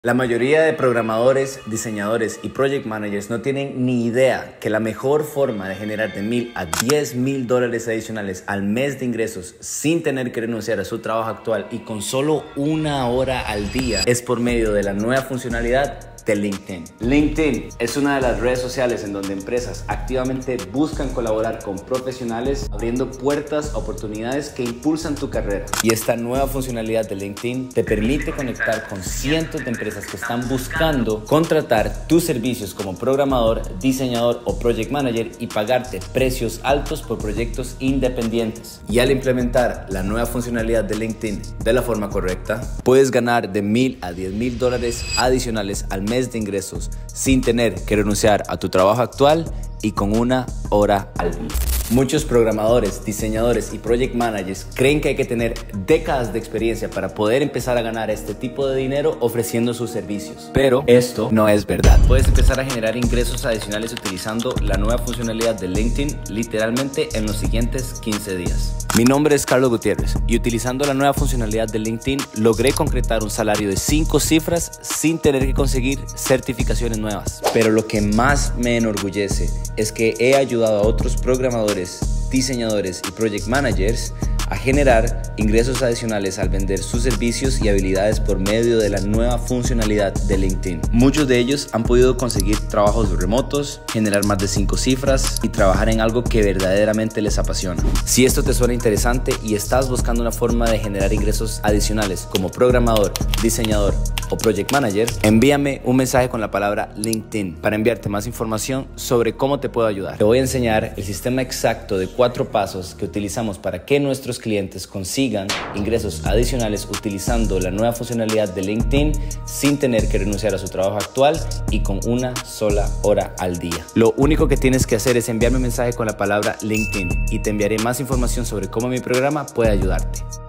La mayoría de programadores, diseñadores y project managers no tienen ni idea que la mejor forma de generar de $1,000 a $10,000 adicionales al mes de ingresos sin tener que renunciar a su trabajo actual y con solo 1 hora al día es por medio de la nueva funcionalidad de LinkedIn. LinkedIn es una de las redes sociales en donde empresas activamente buscan colaborar con profesionales, abriendo puertas a oportunidades que impulsan tu carrera. Y esta nueva funcionalidad de LinkedIn te permite conectar con cientos de empresas que están buscando contratar tus servicios como programador, diseñador o project manager y pagarte precios altos por proyectos independientes. Y al implementar la nueva funcionalidad de LinkedIn de la forma correcta, puedes ganar de $1,000 a $10,000 adicionales al mes de ingresos sin tener que renunciar a tu trabajo actual y con 1 hora al día. Muchos programadores, diseñadores y project managers creen que hay que tener décadas de experiencia para poder empezar a ganar este tipo de dinero ofreciendo sus servicios. Pero esto no es verdad. Puedes empezar a generar ingresos adicionales utilizando la nueva funcionalidad de LinkedIn literalmente en los siguientes 15 días. Mi nombre es Carlos Gutiérrez y utilizando la nueva funcionalidad de LinkedIn logré concretar un salario de 5 cifras sin tener que conseguir certificaciones nuevas. Pero lo que más me enorgullece es que he ayudado a otros programadores, diseñadores y project managers a generar ingresos adicionales al vender sus servicios y habilidades por medio de la nueva funcionalidad de LinkedIn. Muchos de ellos han podido conseguir trabajos remotos, generar más de 5 cifras y trabajar en algo que verdaderamente les apasiona. Si esto te suena interesante y estás buscando una forma de generar ingresos adicionales como programador, diseñador o project manager, envíame un mensaje con la palabra LinkedIn para enviarte más información sobre cómo te puedo ayudar. Te voy a enseñar el sistema exacto de 4 pasos que utilizamos para que nuestros clientes consigan ingresos adicionales utilizando la nueva funcionalidad de LinkedIn sin tener que renunciar a su trabajo actual y con 1 sola hora al día. Lo único que tienes que hacer es enviarme un mensaje con la palabra LinkedIn y te enviaré más información sobre cómo mi programa puede ayudarte.